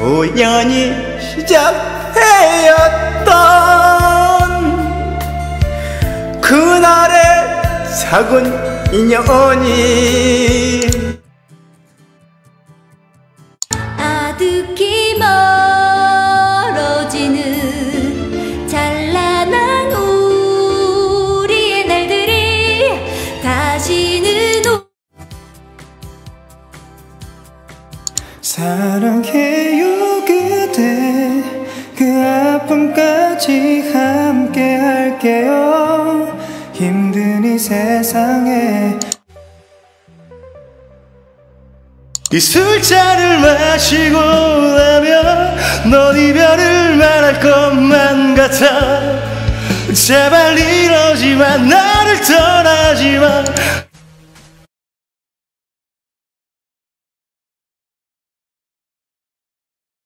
우연히 시작되었던 그날의 작은 인연이 아득히 멀어지는 찬란한 우리의 날들이 다시는 사랑해요 그대 그 아픔까지 함께 할게요 힘든 이 세상에 이 술잔을 마시고 나면 넌 이별을 말할 것만 같아 제발 이러지마 나를 떠나지마